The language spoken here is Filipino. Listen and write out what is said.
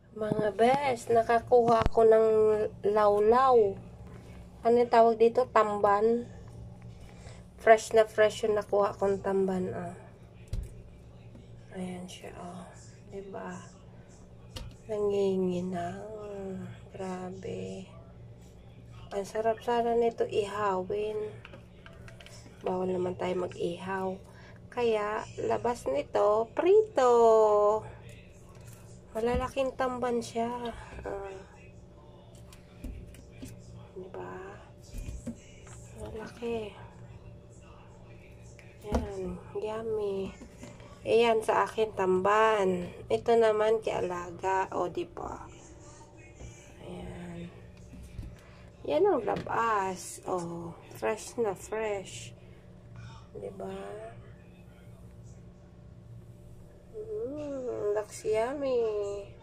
Mga bes, nakakuha ako ng lawlaw. Ano yung tawag dito? Tamban. Fresh na fresh yung nakuha kong tamban. Ah. Ayan siya. Oh. Diba? Nanginginang. Grabe. Ang sarap sana nito ihawin. Bawal naman tayo mag-ihaw. Kaya, labas nito, prito. Malalaking tamban siya. Diba? Malaki. Yan. Yummy. Ayan sa akin tamban. Ito naman kay alaga. O, diba? Ayan. Yan ang labas. O, fresh na fresh. Diba? Looks yummy.